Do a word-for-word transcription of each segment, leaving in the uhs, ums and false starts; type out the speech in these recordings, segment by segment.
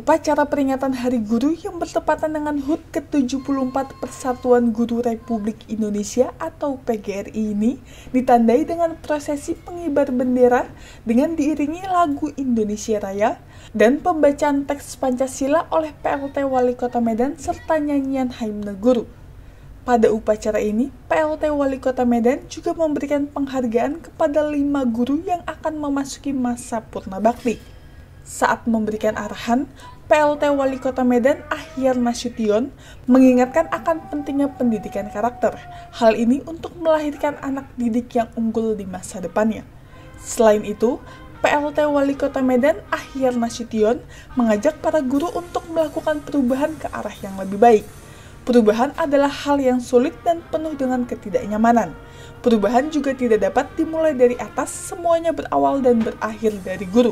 upacara peringatan Hari Guru yang bertepatan dengan H U T ke tujuh puluh empat Persatuan Guru Republik Indonesia atau P G R I ini ditandai dengan prosesi pengibar bendera dengan diiringi lagu Indonesia Raya dan pembacaan teks Pancasila oleh P L T Wali Kota Medan serta nyanyian Hymne Guru. Pada upacara ini, P L T Wali Kota Medan juga memberikan penghargaan kepada lima guru yang akan memasuki masa purna bakti. Saat memberikan arahan, P L T Wali Kota Medan Ahyar Nasution mengingatkan akan pentingnya pendidikan karakter. Hal ini untuk melahirkan anak didik yang unggul di masa depannya. Selain itu, P L T Wali Kota Medan Ahyar Nasution mengajak para guru untuk melakukan perubahan ke arah yang lebih baik. Perubahan adalah hal yang sulit dan penuh dengan ketidaknyamanan. Perubahan juga tidak dapat dimulai dari atas, semuanya berawal dan berakhir dari guru.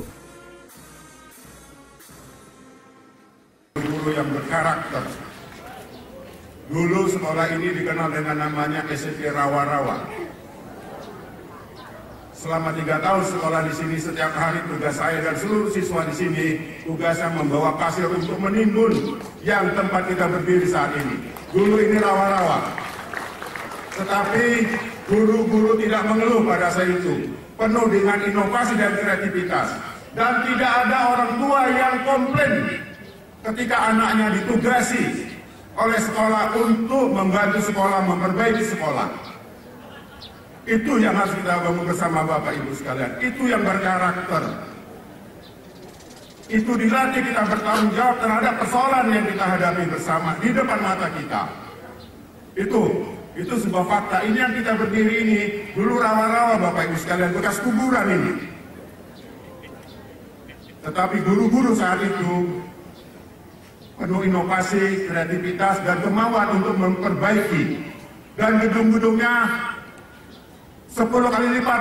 Guru yang berkarakter. Dulu sekolah ini dikenal dengan namanya S M P Rawa-Rawa. Selama tiga tahun sekolah di sini, setiap hari tugas saya dan seluruh siswa di sini tugasnya membawa pasir untuk menimbun yang tempat kita berdiri saat ini. Dulu ini rawa-rawa. Tetapi guru-guru tidak mengeluh pada saat itu, penuh dengan inovasi dan kreativitas. Dan tidak ada orang tua yang komplain ketika anaknya ditugasi oleh sekolah untuk membantu sekolah, memperbaiki sekolah. Itu yang harus kita bangun bersama Bapak Ibu sekalian. Itu yang berkarakter. Itu dilatih kita bertanggung jawab terhadap persoalan yang kita hadapi bersama di depan mata kita. Itu, itu sebuah fakta. Ini yang kita berdiri ini, dulu rawa-rawa Bapak Ibu sekalian, bekas kuburan ini. Tetapi guru-guru saat itu penuh inovasi, kreativitas, dan kemauan untuk memperbaiki. Dan gedung-gedungnya sepuluh kali lipat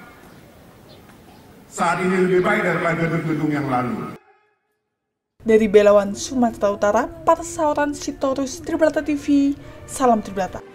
saat ini lebih baik daripada gedung-gedung yang lalu. Dari Belawan, Sumatera Utara, Parsauran Sitorus, Tribrata T V, salam Tribrata.